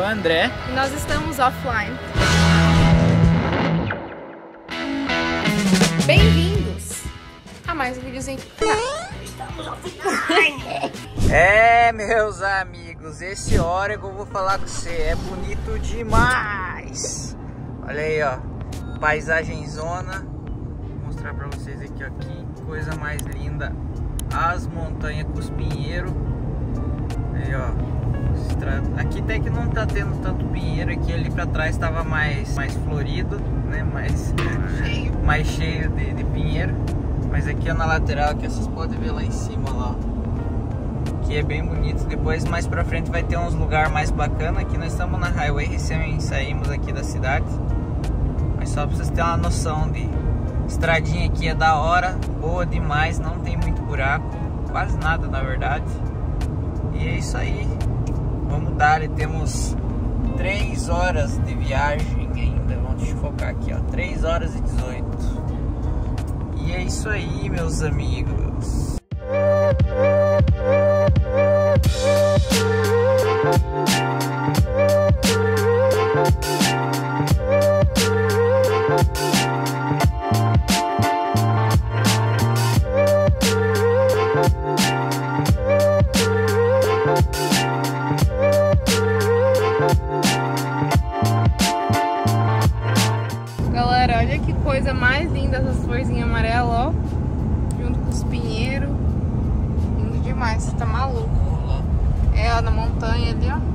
o André. E nós estamos offline. Bem-vindos a mais um videozinho. Estamos offline. Meus amigos, esse Oregon eu vou falar com você, é bonito demais. Olha aí, ó, paisagem zona. Vou mostrar pra vocês aqui, ó, que coisa mais linda. As montanhas com os pinheiros. Aí, ó. Aqui até que não tá tendo tanto pinheiro, aqui ali pra trás tava mais florido, né? Mais cheio de pinheiro. Mas aqui ó, na lateral, aqui vocês podem ver lá em cima, lá, ó. Que é bem bonito. Depois mais pra frente vai ter uns lugares mais bacanas. Aqui nós estamos na highway, recém saímos aqui da cidade. Mas só pra vocês terem uma noção de estradinha aqui é da hora, boa demais, não tem muito buraco, quase nada na verdade. E é isso aí. Vamos dar, temos 3 horas de viagem ainda. Vamos focar aqui, ó, 3 horas e 18. E é isso aí, meus amigos. Galera, olha que coisa mais linda essas florzinhas amarelas, ó. Junto com os pinheiros. Lindo demais, você tá maluco. É, ó, na montanha ali, ó.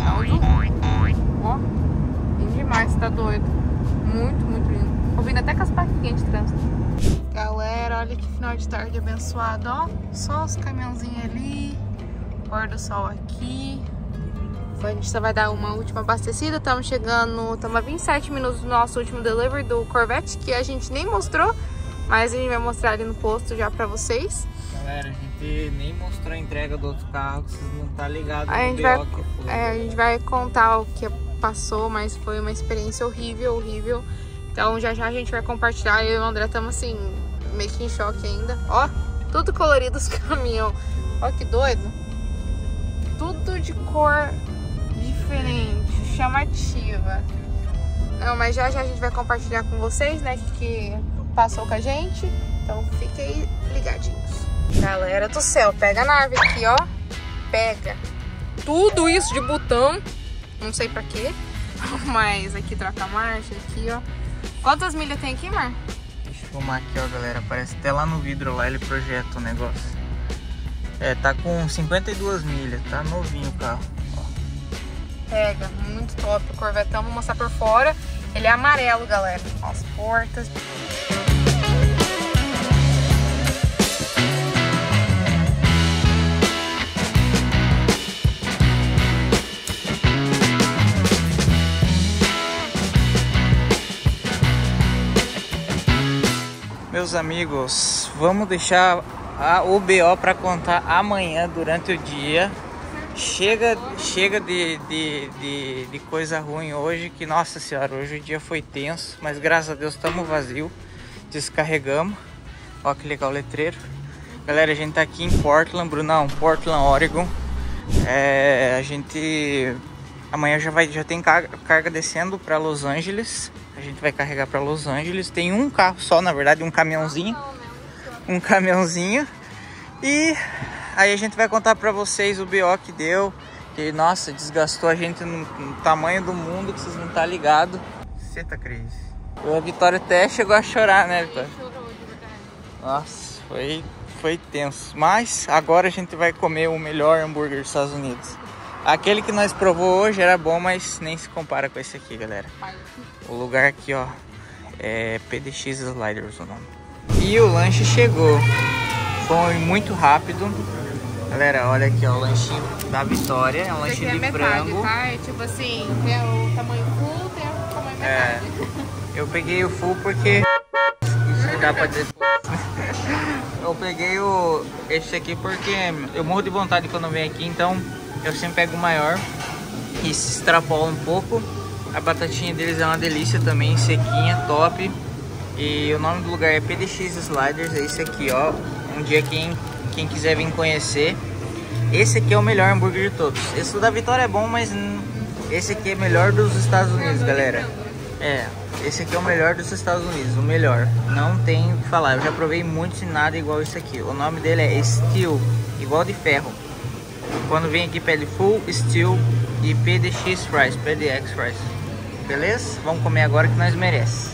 Ó, lindo demais, você tá doido. Muito, muito lindo. Ouvindo até com as plaquinhas de trânsito. Galera, olha que final de tarde abençoado, ó. Só os caminhãozinhos ali. Pôr do sol aqui. A gente só vai dar uma última abastecida. Estamos chegando, estamos a 27 minutos do nosso último delivery do Corvette, que a gente nem mostrou, mas a gente vai mostrar ali no posto já pra vocês. Galera, a gente nem mostrou a entrega do outro carro, que vocês não tá ligados no A gente BO a gente vai contar o que passou, mas foi uma experiência horrível, horrível. Então já já a gente vai compartilhar. Eu e o André estamos assim, meio que em choque ainda. Ó, tudo colorido os caminhões. Ó que doido. Tudo de cor diferente, chamativa. Não, mas já já a gente vai compartilhar com vocês, né, que passou com a gente. Então fiquem ligadinhos. Galera do céu, pega a nave aqui, ó. Pega tudo isso de botão. Não sei pra quê. Mas aqui troca a marcha, aqui, ó. Quantas milhas tem aqui, Mar? Deixa eu filmar aqui, ó, galera. Aparece até lá no vidro, lá ele projeta o negócio. É, tá com 52 milhas, tá novinho o carro. Pega, muito top o Corvetão, vou mostrar por fora. Ele é amarelo, galera. Ó, as portas. Meus amigos, vamos deixar o BO para contar amanhã durante o dia. Chega de coisa ruim hoje, que nossa senhora, hoje o dia foi tenso, mas graças a Deus estamos vazio, descarregamos. Ó que legal o letreiro. Galera, a gente tá aqui em Portland, Brunão, Portland, Oregon. A gente amanhã já tem carga descendo para Los Angeles. A gente vai carregar para Los Angeles. Tem um carro só, na verdade, um caminhãozinho. E aí a gente vai contar pra vocês o BO que deu. Que, nossa, desgastou a gente no tamanho do mundo, que vocês não tá ligado. Você tá crazy. A Vitória até chegou a chorar, né, Vitória? Nossa, foi tenso. Mas agora a gente vai comer o melhor hambúrguer dos Estados Unidos. Aquele que nós provou hoje era bom, mas nem se compara com esse aqui, galera. O lugar aqui, ó, é PDX Sliders o nome. E o lanche chegou. Foi muito rápido. Galera, olha aqui, ó, o lanchinho da Vitória. É um lanchinho de metade, frango. tá? É tipo assim, tem o tamanho full, tem o tamanho metade. Eu peguei o full porque... Isso dá pra dizer. Eu peguei esse aqui porque eu morro de vontade quando eu venho aqui, então eu sempre pego o maior e se extrapola um pouco. A batatinha deles é uma delícia também, sequinha, top. E o nome do lugar é PDX Sliders, é esse aqui, ó. Um dia quem quiser vir conhecer, esse aqui é o melhor hambúrguer de todos. Esse da Vitória é bom, mas Esse aqui é melhor dos Estados Unidos, galera. É, esse aqui é o melhor dos Estados Unidos, o melhor. Não tem o que falar, eu já provei muitos e nada igual esse aqui. O nome dele é Steel, igual de ferro. Quando vem aqui pede Full Steel e PDX Fries, PDX Fries. Beleza? Vamos comer agora que nós merece.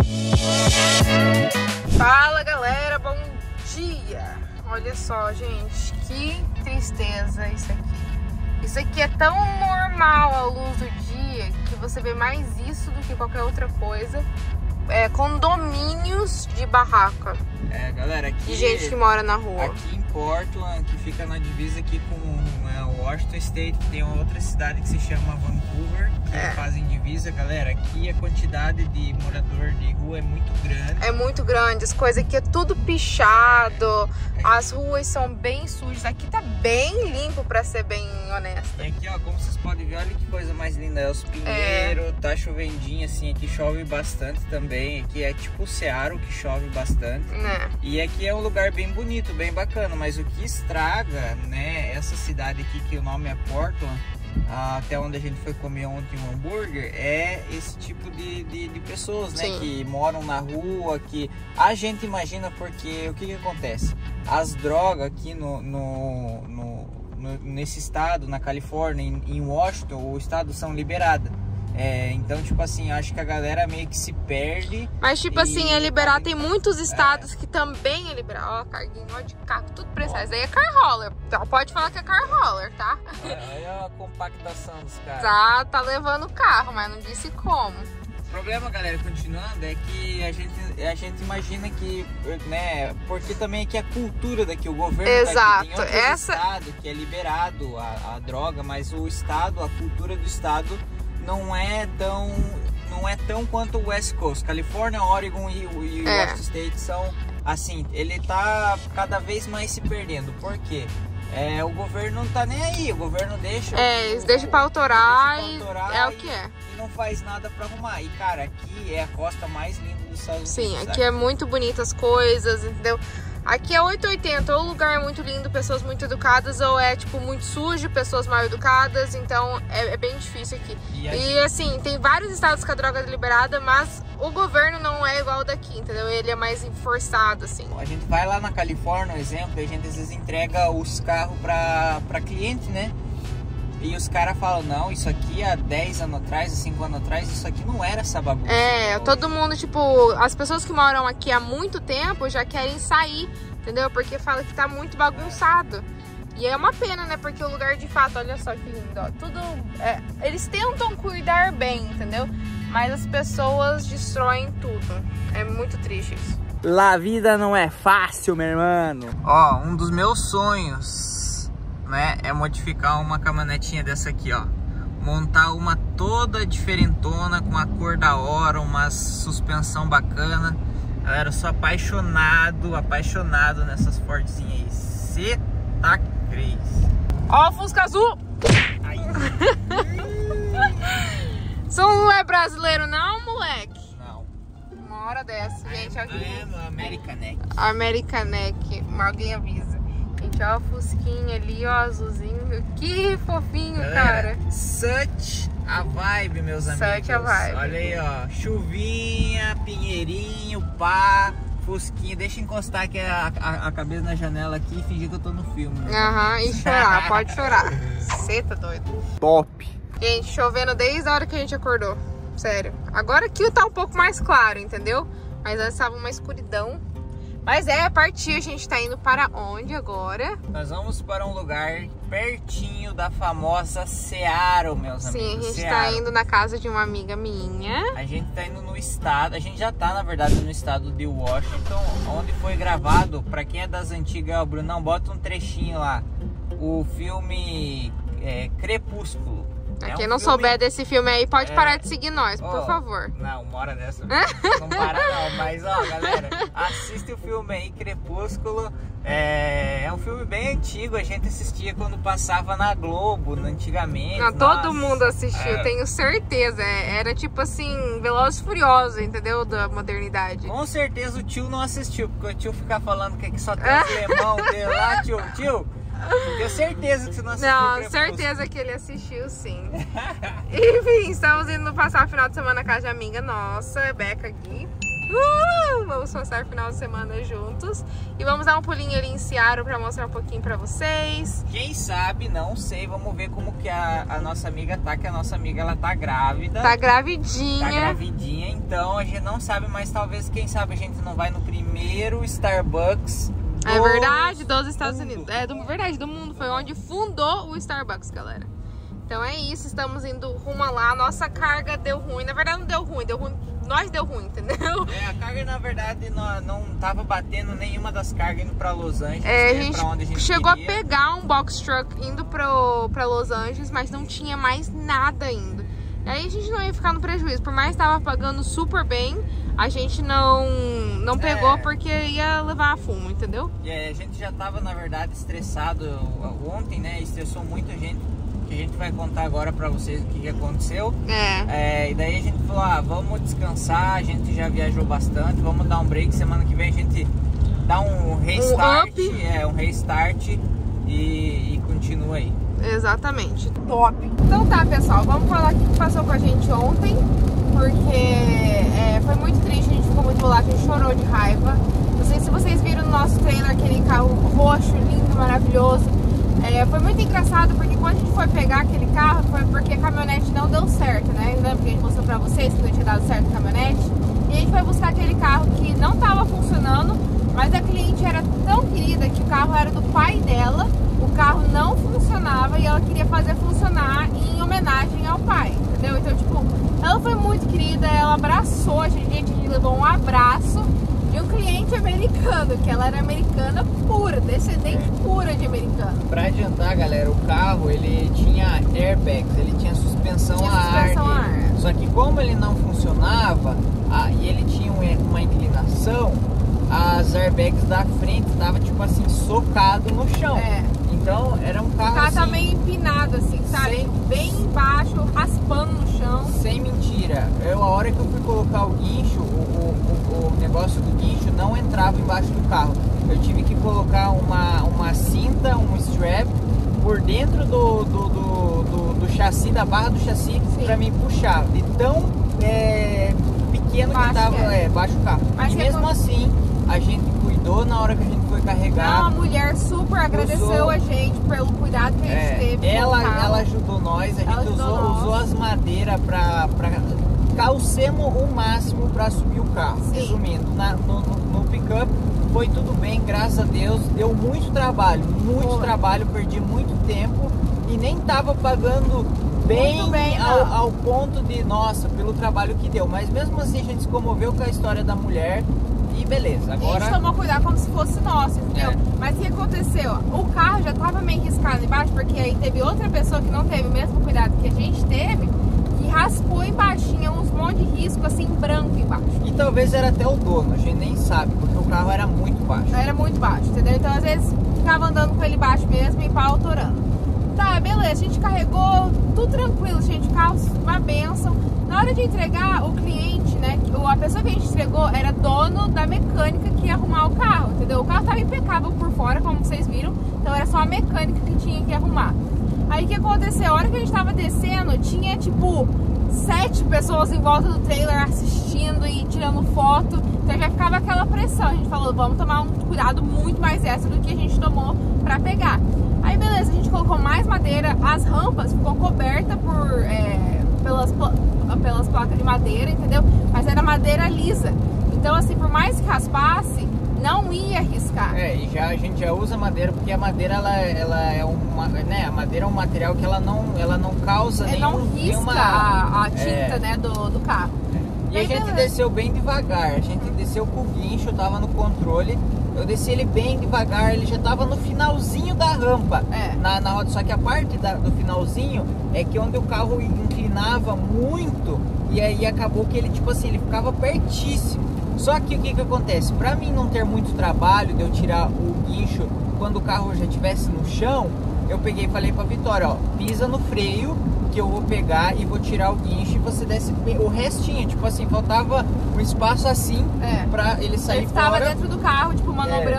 Fala galera, bom dia! Olha só, gente, que tristeza isso aqui. Isso aqui é tão normal à luz do dia que você vê mais isso do que qualquer outra coisa. Condomínios de barraca. É, galera, aqui... De gente que mora na rua. Aqui em Portland, que fica na divisa aqui com Washington State, tem outra cidade que se chama Vancouver, que fazem divisa, galera. Aqui a quantidade de morador de rua é muito grande. É muito grande, as coisas aqui é tudo pichado, as ruas são bem sujas. Aqui tá bem limpo, pra ser bem honesta. E aqui, ó, como vocês podem ver, olha que coisa mais linda, é os pinheiros, tá chovendinho assim, aqui chove bastante também. Aqui é tipo o Seattle, que chove bastante. E aqui é um lugar bem bonito, bem bacana, mas o que estraga, né, essa cidade aqui, que o nome é Portland, até onde a gente foi comer ontem um hambúrguer, é esse tipo de pessoas, né? Sim. Que moram na rua, que a gente imagina, porque o que acontece? As drogas aqui nesse estado, na Califórnia, em Washington, o estado são liberadas. Então, tipo assim, acho que a galera meio que se perde. Mas, tipo assim, é liberado. Tem muitos estados que também é liberado. Ó, carguinho, ó, de carro, tudo preciso. Isso aí é car roller. Então, pode falar que é car roller, tá? Olha a compactação dos caras. Tá levando o carro, mas não disse como. O problema, galera, continuando, é que a gente imagina que, né, porque também aqui a cultura daqui, o governo Exato. Daqui, tem outros estados que é liberado a droga, mas o estado, a cultura do estado não é tão quanto o West Coast. Califórnia, Oregon e Washington State são assim, ele tá cada vez mais se perdendo. Por quê? O governo não tá nem aí, o governo deixa... eles deixam pra autorar e é o que é. E não faz nada pra arrumar. E, cara, aqui é a costa mais linda dos Estados Unidos. Sim, aqui é muito bonita as coisas, entendeu? Aqui é 880, ou lugar muito lindo, pessoas muito educadas, ou é tipo muito sujo, pessoas mal educadas, então é bem difícil aqui. E assim, tem vários estados que a droga é liberada, mas o governo não é igual daqui, entendeu? Ele é mais forçado, assim. A gente vai lá na Califórnia, por exemplo, e a gente às vezes entrega os carros pra cliente, né? E os caras falam, não, isso aqui há 10 anos atrás, há 5 anos atrás, isso aqui não era essa bagunça. Todo mundo, tipo, as pessoas que moram aqui há muito tempo já querem sair, entendeu? Porque fala que tá muito bagunçado. E é uma pena, né? Porque o lugar de fato, olha só que lindo, ó. Tudo, eles tentam cuidar bem, entendeu? Mas as pessoas destroem tudo. É muito triste isso. La vida não é fácil, meu irmão. Ó, um dos meus sonhos, né, é modificar uma caminhonetinha dessa aqui, ó. Montar uma toda diferentona, com a cor da hora, uma suspensão bacana. Galera, eu sou apaixonado nessas Fordzinhas aí. Cê tá crazy. Ó o Fusca Azul! Você não é brasileiro não, moleque? Não. Uma hora dessa, gente. Americaneck. Americaneck, alguém avisa. Gente, ó o Fusquinha ali, ó, azulzinho. Que fofinho, galera, cara. Such a vibe, meus amigos. Such a vibe. Olha aí, ó. Chuvinha, pinheirinho, pá, Fusquinha. Deixa eu encostar aqui a cabeça na janela aqui e fingir que eu tô no filme. Né? E chorar, pode chorar. Você tá doido. Top. Gente, chovendo desde a hora que a gente acordou. Sério. Agora aqui tá um pouco mais claro, entendeu? Mas antes tava uma escuridão. Mas a partir, a gente tá indo para onde agora? Nós vamos para um lugar pertinho da famosa Seattle, meus amigos. Sim, a gente tá indo na casa de uma amiga minha. A gente tá indo no estado, a gente já tá, na verdade, no estado de Washington, onde foi gravado, pra quem é das antigas, Brunão, bota um trechinho lá, o filme Crepúsculo. Quem não souber desse filme aí, pode parar de seguir nós, por favor. Não, uma hora dessa não para não. Mas, ó, galera, assiste o filme aí, Crepúsculo. É um filme bem antigo, a gente assistia quando passava na Globo, antigamente. Não, todo mundo assistiu, tenho certeza. Era tipo assim, Velozes e Furiosos, entendeu? Da modernidade. Com certeza o tio não assistiu, porque o tio fica falando que aqui só tem os lemão dele lá, tio. Tenho certeza que você não assistiu. Não, certeza que ele assistiu, sim. Enfim, estamos indo passar o final de semana na casa de amiga nossa, Beca aqui. Vamos passar o final de semana juntos. E vamos dar um pulinho ali em Seattle pra mostrar um pouquinho pra vocês. Quem sabe, não sei, vamos ver como que a nossa amiga tá, que a nossa amiga ela tá grávida. Tá gravidinha. Tá gravidinha, então a gente não sabe, mas talvez, quem sabe a gente não vai no primeiro Starbucks. É verdade, dos Estados Unidos. É verdade, do mundo. Foi onde fundou o Starbucks, galera. Então é isso, estamos indo rumo lá. Nossa carga deu ruim. Na verdade não deu ruim, nós deu ruim, entendeu? A carga na verdade não tava batendo nenhuma das cargas indo pra Los Angeles. A gente pra onde a gente chegou queria. a pegar um box truck indo pra Los Angeles, mas não tinha mais nada indo. E aí a gente não ia ficar no prejuízo. Por mais que tava pagando super bem, a gente não pegou porque ia levar a fumo, entendeu? E a gente já tava, na verdade, estressado ontem, né? Estressou muita gente. Que a gente vai contar agora pra vocês o que aconteceu. E daí a gente falou, vamos descansar, a gente já viajou bastante, vamos dar um break, semana que vem a gente dá um restart, um restart e continua aí. Exatamente. Top. Então tá, pessoal, vamos falar o que passou com a gente ontem, porque foi muito triste, a gente ficou muito bolado, a gente chorou de raiva. Não sei se vocês viram no nosso trailer aquele carro roxo, lindo, maravilhoso. Foi muito engraçado porque quando a gente foi pegar aquele carro foi porque a caminhonete não deu certo, né? Lembra que a gente mostrou pra vocês que não tinha dado certo a caminhonete? E a gente foi buscar aquele carro que não tava funcionando, mas a cliente era tão querida que o carro era do pai dela, o carro não funcionava e ela queria fazer funcionar em homenagem ao pai, entendeu? Então, tipo, ela foi muito querida, ela abraçou a gente levou um abraço de um cliente americano, que ela era americana pura, descendente pura de americano. Pra adiantar, galera, o carro ele tinha airbags, ele tinha suspensão a ar. Só que como ele não funcionava e ele tinha uma inclinação, as airbags da frente estavam tipo assim, socado no chão. Então era um carro. O carro assim, tá meio empinado assim, sabe? Bem embaixo, raspando no chão. Sem mentira. A hora que eu fui colocar o guincho, o negócio do guincho não entrava embaixo do carro. Eu tive que colocar uma cinta, um strap por dentro do chassi, da barra do chassi, para me puxar. De tão pequeno que tava baixo o carro. Mas e mesmo assim, a gente cuidou na hora que a gente foi carregar. A mulher super agradeceu a gente pelo cuidado que a gente teve. Ela ajudou nós, a gente usou as madeiras para calcemos o máximo para subir o carro. Sim. Resumindo, no pick-up foi tudo bem, graças a Deus. Deu muito trabalho, trabalho, perdi muito tempo e nem tava pagando bem ao ponto de, nossa, pelo trabalho que deu. Mas mesmo assim a gente se comoveu com a história da mulher e beleza. Agora a gente tomou cuidado como se fosse nosso, entendeu? Mas o que aconteceu? O carro já tava meio riscado embaixo, porque aí teve outra pessoa que não teve o mesmo cuidado que a gente teve, que raspou embaixo, tinha uns monte de risco assim, branco embaixo. E talvez era até o dono, a gente nem sabe, porque o carro era muito baixo. Era muito baixo, entendeu? Então às vezes ficava andando com ele baixo mesmo e pau autorando. Tá, beleza, a gente carregou, tudo tranquilo, gente, o carro, uma bênção. Na hora de entregar, o cliente, né, a pessoa que a gente entregou era dono da mecânica que ia arrumar o carro, entendeu? O carro tava impecável por fora, como vocês viram, então era só a mecânica que tinha que arrumar. Aí o que aconteceu? A hora que a gente tava descendo, tinha tipo 7 pessoas em volta do trailer assistindo e tirando foto, então já ficava aquela pressão. A gente falou, vamos tomar um cuidado muito mais extra do que a gente tomou pra pegar. Aí beleza, a gente colocou mais madeira, as rampas ficou coberta pelas placas de madeira, entendeu? Mas era madeira lisa, então assim, por mais que raspasse, não ia arriscar. E a gente já usa madeira porque a madeira ela é a madeira é um material que ela não causa não risca a tinta, né, do carro. E a gente desceu bem devagar, a gente desceu com o guincho, tava no controle, eu desci ele bem devagar, ele já tava no finalzinho da rampa, na roda, só que a parte do finalzinho é que onde o carro inclinava muito, e aí acabou que ele, tipo assim, ele ficava pertíssimo. Só que o que acontece? Pra mim não ter muito trabalho de eu tirar o guincho quando o carro já estivesse no chão, eu peguei e falei pra Vitória, ó, pisa no freio que eu vou pegar e vou tirar o guincho e você desce o restinho, tipo assim, faltava um espaço assim pra ele sair fora. Ele estava dentro do carro, tipo, manobrando ele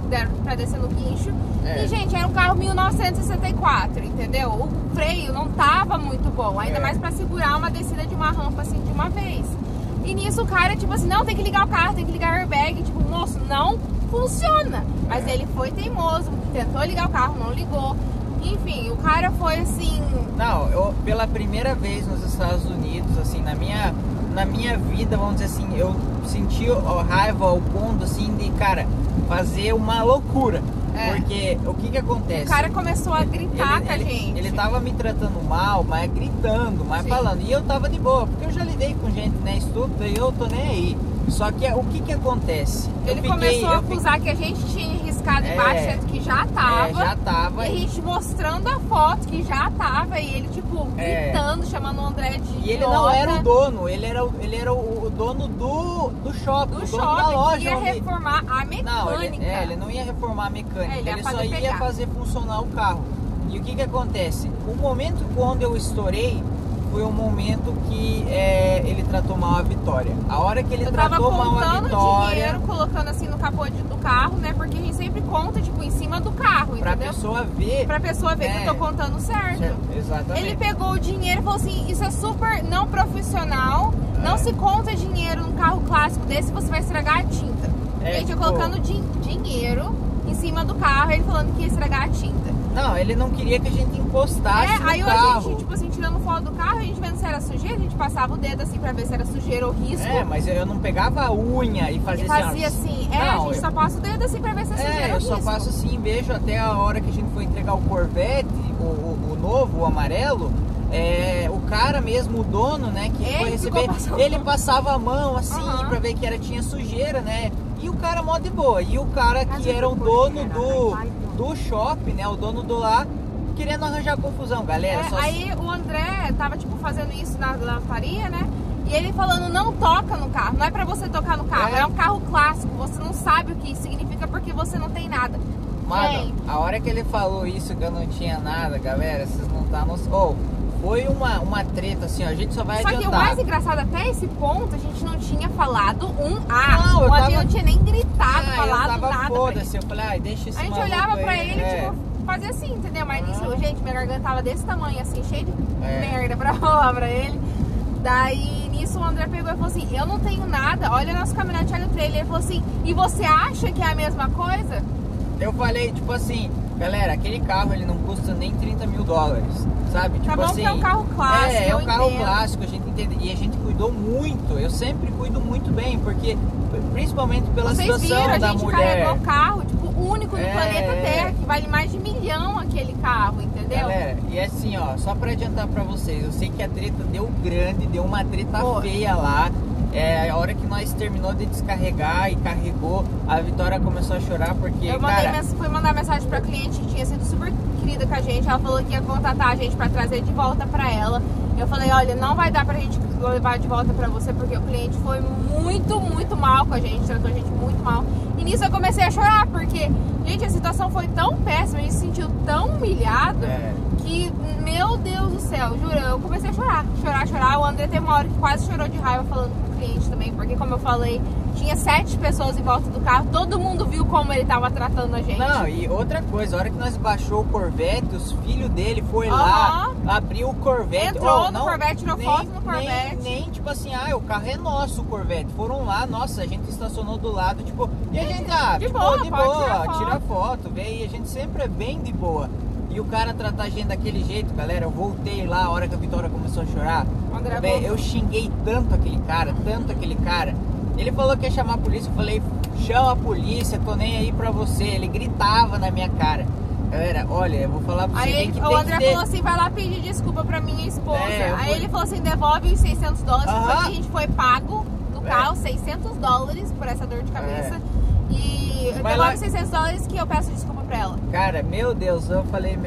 deram pra descer no guincho. E, gente, era um carro 1964, entendeu? O freio não tava muito bom, ainda mais pra segurar uma descida de uma rampa assim de uma vez. E nisso o cara, tipo assim, não, tem que ligar o carro, tem que ligar o airbag. Tipo, moço, não funciona. Mas ele foi teimoso, tentou ligar o carro, não ligou. Enfim, o cara foi assim... Não, eu pela primeira vez nos Estados Unidos, assim, na minha vida, vamos dizer assim, eu senti raiva ao ponto, assim, de, cara, fazer uma loucura. Porque o que acontece? O cara começou a gritar com a gente. Ele tava me tratando mal, mas gritando, mas falando. E eu tava de boa, porque eu já lidei com gente, né, estúpida, e eu tô nem aí. Só que o que acontece? Ele começou a acusar que a gente tinha riscado embaixo, sendo que já tava. Já tava. E a gente mostrando a foto que já tava. E ele, tipo, gritando, chamando o André de E ele não era o dono, ele era o dono do shopping. Do shopping, da loja. Que ia reformar a mecânica. Não, ele não ia reformar a mecânica, ele só ia fazer funcionar o carro. E o que acontece? O momento quando eu estourei foi um momento que ele tratou mal a Vitória. A hora que ele tratou mal a Vitória... dinheiro, colocando assim no capô do carro, né? Porque a gente sempre conta, tipo, em cima do carro, pra entendeu? Pessoa ver. Pra pessoa ver que eu tô contando certo. Exatamente. Ele pegou o dinheiro e falou assim, isso é super não profissional, não se conta dinheiro num carro clássico desse, você vai estragar a tinta. Gente, eu colocando dinheiro em cima do carro, ele falando que ia estragar a tinta. Não, ele não queria que a gente encostasse no aí carro. A gente, tipo assim, tirando foto do carro, a gente vendo se era sujeira, a gente passava o dedo assim pra ver se era sujeira ou risco. Mas eu não pegava a unha e fazia assim. Não, a gente só passa o dedo assim pra ver se é sujeira ou risco. Eu só passo assim, vejo até a hora que a gente foi entregar o Corvette, o novo, o amarelo. O cara mesmo, o dono, né, que foi receber, ele passava a mão assim pra ver que tinha sujeira, né? E o cara mó de boa. E o cara que era o dono do shopping, né? O dono do lá, querendo arranjar confusão, galera. Aí o André tava, tipo, fazendo isso na lataria, né? E ele falando, não toca no carro. Não é pra você tocar no carro. É um carro clássico. Você não sabe o que isso significa porque você não tem nada. Mano, a hora que ele falou isso, que eu não tinha nada, galera, vocês não tá no... Foi uma treta, assim, ó, a gente só vai adiantar. Só que o mais engraçado, até esse ponto, a gente não tinha falado não, o avião não tinha nem gritado, falado eu tava nada. Foda-se, eu falei, deixa esse a gente olhava pra ele, tipo, fazia assim, entendeu? Mas nisso, gente, minha garganta tava desse tamanho, assim, cheio de merda pra falar pra ele. Daí, nisso, o André pegou e falou assim, eu não tenho nada, olha nosso caminhonete, olha o trailer. Ele falou assim, e você acha que é a mesma coisa? Eu falei, tipo assim, galera, aquele carro, ele não custa nem 30 mil dólares, sabe? Tipo bom, assim, que é um carro clássico, é um carro clássico, a gente entende, e a gente cuidou muito, eu sempre cuido muito bem, porque, principalmente pela situação da mulher. A gente carregou carro, tipo, único no planeta Terra, que vale mais de 1 milhão aquele carro, entendeu? Galera, e assim, ó, só pra adiantar pra vocês, eu sei que a treta deu grande, deu uma treta feia lá. A hora que nós terminou de descarregar e carregou, a Vitória começou a chorar porque, fui mandar mensagem pra cliente que tinha sido super querida com a gente. Ela falou que ia contatar a gente pra trazer de volta pra ela. Eu falei, olha, não vai dar pra gente levar de volta pra você, porque o cliente foi muito, muito mal com a gente, tratou a gente muito mal. E nisso eu comecei a chorar, porque, gente, a situação foi tão péssima, a gente se sentiu tão humilhado que, meu Deus do céu, juro, eu comecei a chorar. O André tem uma hora que quase chorou de raiva falando com o cliente também, porque, como eu falei, tinha 7 pessoas em volta do carro, todo mundo viu como ele tava tratando a gente. Não, e outra coisa, a hora que nós baixou o Corvette, os filhos dele foi lá, abriu o Corvette. Entrou no Corvette, tirou foto no Corvette. Nem tipo assim, o carro é nosso, o Corvette. Foram lá, nossa, a gente estacionou do lado, tipo, e a gente, de boa, tira foto, vê, e a gente sempre é bem de boa. E o cara tratar a gente daquele jeito, galera, eu voltei lá, a hora que a Vitória começou a chorar, eu xinguei tanto aquele cara. Ele falou que ia chamar a polícia, eu falei, chama a polícia, tô nem aí pra você. Ele gritava na minha cara. Galera, olha, eu vou falar pra você. Aí o André falou assim, vai lá pedir desculpa pra minha esposa. Aí ele falou assim, devolve os 600 dólares, porque a gente foi pago do carro, 600 dólares por essa dor de cabeça. E devolve 600 dólares que eu peço desculpa pra ela. Cara, meu Deus, eu falei,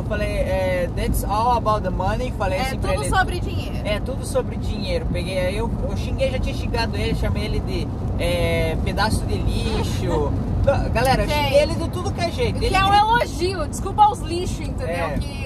that's all about the money. Falei assim pra ele. É tudo sobre dinheiro. É tudo sobre dinheiro. Peguei, aí eu xinguei, já tinha xingado ele, chamei ele de pedaço de lixo. Galera, eu xinguei ele de tudo que é jeito. Que é um elogio, desculpa aos lixos, entendeu? Que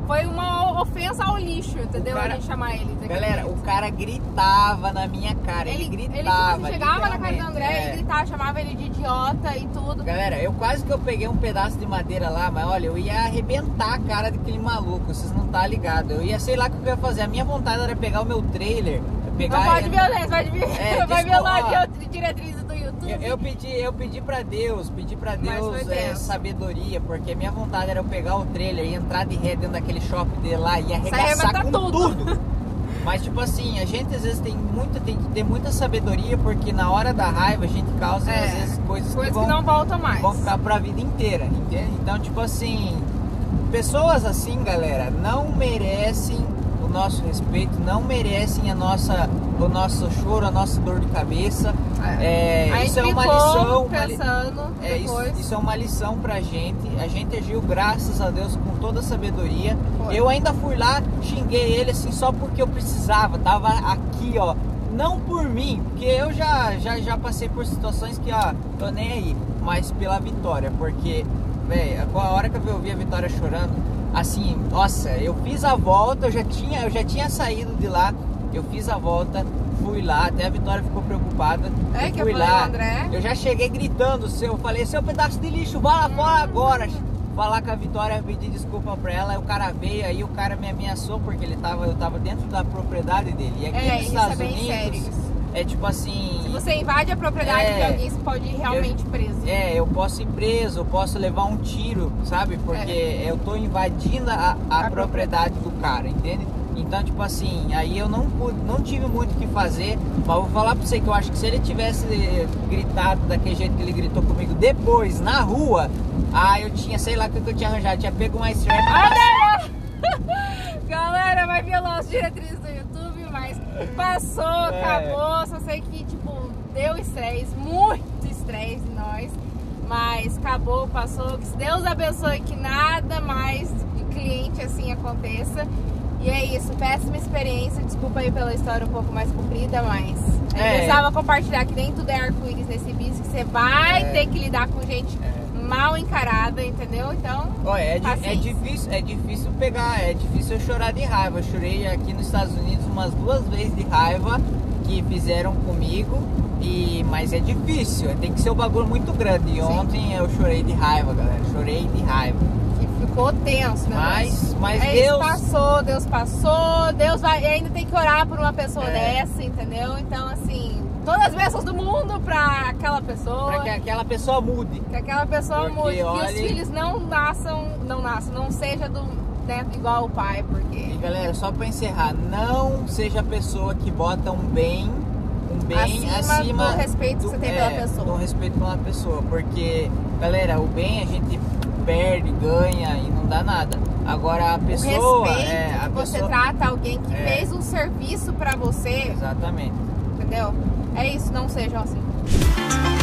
Foi uma ofensa ao lixo, entendeu? A gente chamar ele. Galera, o cara gritava na minha cara, ele gritava. Ele chegava na cara do André, ele gritava, chamava ele de idiota e tudo. Galera, eu quase que eu peguei um pedaço de madeira lá, mas olha, eu ia arrebentar a cara daquele maluco, vocês não tá ligado. Eu ia, sei lá o que eu ia fazer. A minha vontade era pegar o meu trailer, pegar... Não pode violência, vai violar a diretriz do YouTube. Eu pedi pra Deus sabedoria, porque a minha vontade era eu pegar o trailer e entrar de ré dentro daquele shopping dele lá e arregaçar com tudo. Mas tipo assim, a gente às vezes tem que ter muita sabedoria, porque na hora da raiva a gente causa às vezes coisas que não voltam mais. Vão ficar pra vida inteira, entende? Então tipo assim, pessoas assim, galera, não merecem o nosso respeito, não merecem o nosso choro, a nossa dor de cabeça. Isso é uma lição. Isso é uma lição pra gente. A gente agiu, graças a Deus, com toda a sabedoria. Eu ainda fui lá, xinguei ele assim só porque eu precisava. Tava aqui, ó. Não por mim, porque eu já passei por situações que, ó, tô nem aí, mas pela Vitória, porque, velho, a hora que eu vi a Vitória chorando, assim, nossa, eu fiz a volta, eu já tinha saído de lá, eu fiz a volta, fui lá, até a Vitória ficou preocupada. Eu fui lá, André. Eu já cheguei gritando, eu falei, seu pedaço de lixo, vai lá fora agora. Falar com a Vitória, pedir desculpa pra ela, o cara veio, aí o cara me ameaçou, porque eu tava dentro da propriedade dele. E aqui nos Estados Unidos, é tipo assim... Se você invade a propriedade de alguém, você pode ir realmente preso. Eu posso ir preso, eu posso levar um tiro, sabe? Porque eu tô invadindo a propriedade do cara, entende? Então, tipo assim, aí eu não tive muito o que fazer, mas vou falar pra você que eu acho que se ele tivesse gritado daquele jeito que ele gritou comigo depois, na rua, eu tinha, sei lá o que eu tinha arranjado, tinha pego uma strap. Galera, vai violar as diretrizes do YouTube, mas passou, acabou, só sei que, tipo, deu estresse, muito estresse em nós, mas acabou, passou, que Deus abençoe que nada mais de cliente assim aconteça. E é isso, péssima experiência, desculpa aí pela história um pouco mais comprida, mas eu precisava compartilhar que nem tudo é arco-íris nesse business, que você vai ter que lidar com gente mal encarada, entendeu? Então, é difícil pegar, é difícil eu chorar de raiva. Eu chorei aqui nos Estados Unidos umas 2 vezes de raiva que fizeram comigo, mas é difícil, tem que ser um bagulho muito grande. E ontem eu chorei de raiva, galera, chorei de raiva. Ficou tenso, né? Mas Deus passou, Deus vai, ainda tem que orar por uma pessoa dessa, entendeu? Então, assim, todas as bênçãos do mundo pra aquela pessoa. Pra que aquela pessoa mude. Que aquela pessoa mude, que os filhos não seja igual o pai, porque... E galera, só pra encerrar, não seja a pessoa que bota um bem acima do respeito que você tem pela pessoa. Do respeito pela pessoa, porque, galera, o bem a gente perde, ganha e não dá nada. Agora a pessoa... Você trata alguém que fez um serviço pra você. Exatamente. Entendeu? É isso, não sejam assim.